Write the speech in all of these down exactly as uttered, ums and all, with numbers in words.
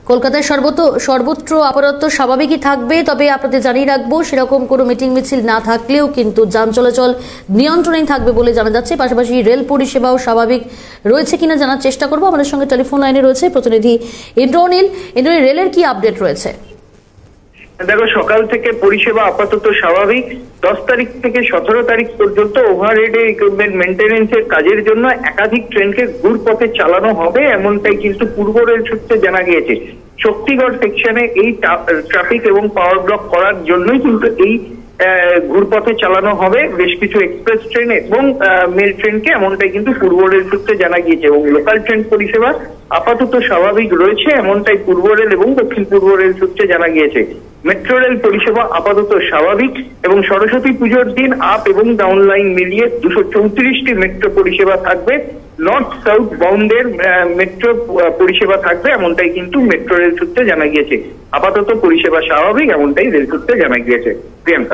কলকাতায় সর্বত্র সর্বত্র আপাতত স্বাভাবিকই থাকবে, তবে আপনাদের জানিয়ে রাখবো সেরকম কোনো মিটিং মিছিল না থাকলেও কিন্তু যান চলাচল নিয়ন্ত্রণেই থাকবে বলে জানা যাচ্ছে। পাশাপাশি রেল পরিষেবাও স্বাভাবিক রয়েছে কিনা জানার চেষ্টা করবো। আমাদের সঙ্গে টেলিফোন লাইনে রয়েছে প্রতিনিধি ইন্দ্রনীল। ইন্দ্রনীল, রেলের কি আপডেট রয়েছে? দেখো, সকাল থেকে পরিষেবা আপাতত স্বাভাবিক। দশ তারিখ থেকে সতেরো তারিখ পর্যন্ত ওভারহেডে ইকুইপমেন্ট মেনটেন্যান্সের কাজের জন্য একাধিক ট্রেনকে ঘুরপথে চালানো হবে, এমনটাই কিন্তু পূর্ব রেল সূত্রে জানা গিয়েছে। শক্তিগড় সেকশনে এই ট্রাফিক এবং পাওয়ার ব্লক করার জন্যই কিন্তু এই ঘুরপথে চালানো হবে বেশ কিছু এক্সপ্রেস ট্রেন এবং মেল ট্রেনকে, এমনটাই কিন্তু পূর্ব রেল সূত্রে জানা গিয়েছে। এবং লোকাল ট্রেন পরিষেবা আপাতত স্বাভাবিক রয়েছে, এমনটাই পূর্ব রেল এবং দক্ষিণ পূর্ব রেল সূত্রে জানা গিয়েছে। মেট্রো রেল পরিষেবা আপাতত স্বাভাবিক এবং সরস্বতী পুজোর দিন আপ এবং ডাউন লাইন মিলিয়ে দুশো চৌত্রিশটি মেট্রো পরিষেবা থাকবে। নর্থ সাউথ বাউন্ডের মেট্রো পরিষেবা থাকবে, এমনটাই কিন্তু মেট্রো রেল সূত্রে জানা গিয়েছে। আপাতত পরিষেবা স্বাভাবিক, এমনটাই রেল সূত্রে জানা গিয়েছে। প্রিয়াঙ্কা,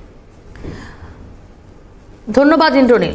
ধন্যবাদ ইন্দ্রনীল।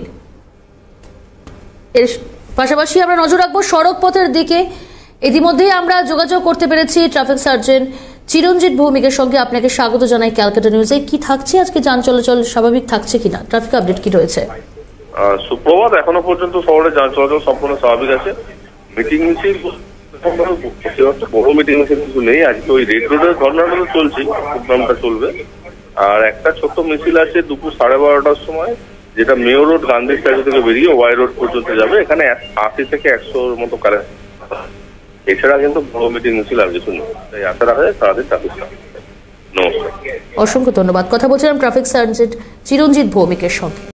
এর পাশাপাশি আমরা নজর রাখবো সড়ক পথের দিকে। ইতিমধ্যেই আমরা যোগাযোগ করতে পেরেছি ট্রাফিক সার্জেন্ট চিরঞ্জিত ভৌমিকের সঙ্গে। আপনাকে স্বাগত জানাই ক্যালকাটা নিউজে। কি থাকছে আজকে, যান চলাচল স্বাভাবিক থাকছে কিনা, ট্রাফিক আপডেট কি রয়েছে? সুপ্রভাত। এখনো পর্যন্ত শহরে যান চলাচল সম্পূর্ণ স্বাভাবিক আছে। মিটিং মিছিল বড় মিটিং মিছিল কিছু নেই। আজকে ওই রেড রোডের ধর্নার মধ্যে চলছে, প্রোগ্রামটা চলবে। আর একটা ছোট্ট মিছিল আছে দুপুর সাড়ে বারোটার সময়, যেটা মেয়র রোড গান্ধী স্ট্যাচু থেকে বেরিয়ে ওয়াই রোড পর্যন্ত যাবে। এখানে আশি থেকে একশোর মতো কারেন্ট। এছাড়া কিন্তু বড় মিটিং মিছিল আর কিছু নেই। তাই আশা রাখা যায় সারাদিন ট্রাফিক। নমস্কার, অসংখ্য ধন্যবাদ। কথা বলছিলাম ট্রাফিক সার্জেন্ট চিরঞ্জিত ভৌমিকের সঙ্গে।